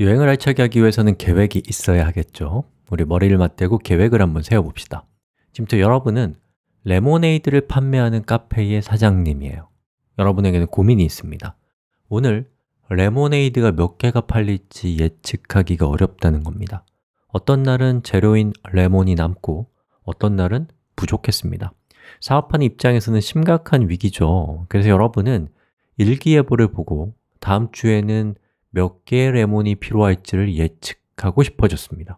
여행을 알차게 하기 위해서는 계획이 있어야 하겠죠. 우리 머리를 맞대고 계획을 한번 세워봅시다. 지금부터 여러분은 레모네이드를 판매하는 카페의 사장님이에요. 여러분에게는 고민이 있습니다. 오늘 레모네이드가 몇 개가 팔릴지 예측하기가 어렵다는 겁니다. 어떤 날은 재료인 레몬이 남고 어떤 날은 부족했습니다. 사업하는 입장에서는 심각한 위기죠. 그래서 여러분은 일기예보를 보고 다음 주에는 몇 개의 레몬이 필요할지를 예측하고 싶어졌습니다.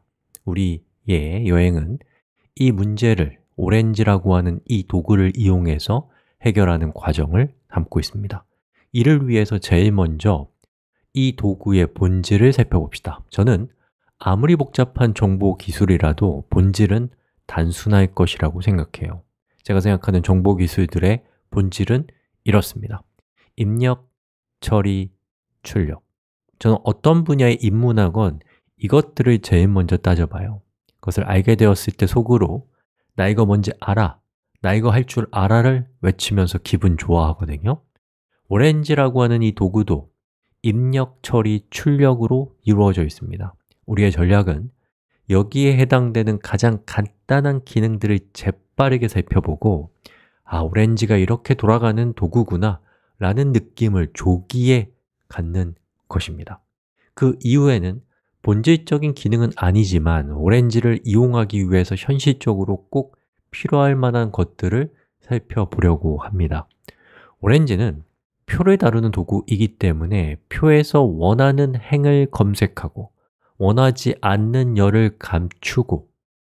우리의 여행은 이 문제를 오렌지라고 하는 이 도구를 이용해서 해결하는 과정을 담고 있습니다. 이를 위해서 제일 먼저 이 도구의 본질을 살펴봅시다. 저는 아무리 복잡한 정보 기술이라도 본질은 단순할 것이라고 생각해요. 제가 생각하는 정보 기술들의 본질은 이렇습니다. 입력, 처리, 출력. 저는 어떤 분야에 입문하건 이것들을 제일 먼저 따져봐요. 그것을 알게 되었을 때 속으로 나 이거 뭔지 알아, 나 이거 할 줄 알아를 외치면서 기분 좋아하거든요. 오렌지라고 하는 이 도구도 입력, 처리, 출력으로 이루어져 있습니다. 우리의 전략은 여기에 해당되는 가장 간단한 기능들을 재빠르게 살펴보고 오렌지가 이렇게 돌아가는 도구구나 라는 느낌을 조기에 갖는 것입니다. 그 이후에는 본질적인 기능은 아니지만 오렌지를 이용하기 위해서 현실적으로 꼭 필요할 만한 것들을 살펴보려고 합니다. 오렌지는 표를 다루는 도구이기 때문에 표에서 원하는 행을 검색하고 원하지 않는 열을 감추고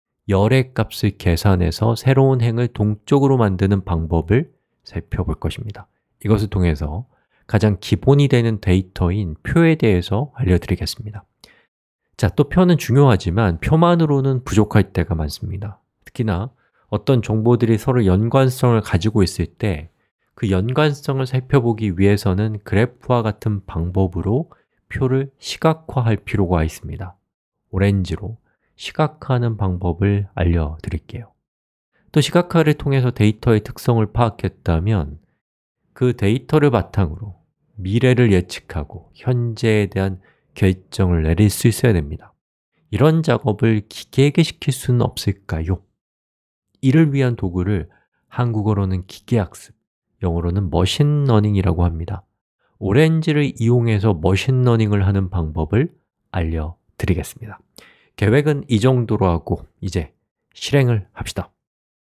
열의 값을 계산해서 새로운 행을 동적으로 만드는 방법을 살펴볼 것입니다. 이것을 통해서 가장 기본이 되는 데이터인 표에 대해서 알려드리겠습니다. 자, 또 표는 중요하지만 표만으로는 부족할 때가 많습니다. 특히나 어떤 정보들이 서로 연관성을 가지고 있을 때 그 연관성을 살펴보기 위해서는 그래프와 같은 방법으로 표를 시각화할 필요가 있습니다. 오렌지로 시각화하는 방법을 알려드릴게요. 또 시각화를 통해서 데이터의 특성을 파악했다면 그 데이터를 바탕으로 미래를 예측하고 현재에 대한 결정을 내릴 수 있어야 됩니다. 이런 작업을 기계에게 시킬 수는 없을까요? 이를 위한 도구를 한국어로는 기계학습, 영어로는 머신러닝이라고 합니다. 오렌지를 이용해서 머신러닝을 하는 방법을 알려드리겠습니다. 계획은 이 정도로 하고 이제 실행을 합시다.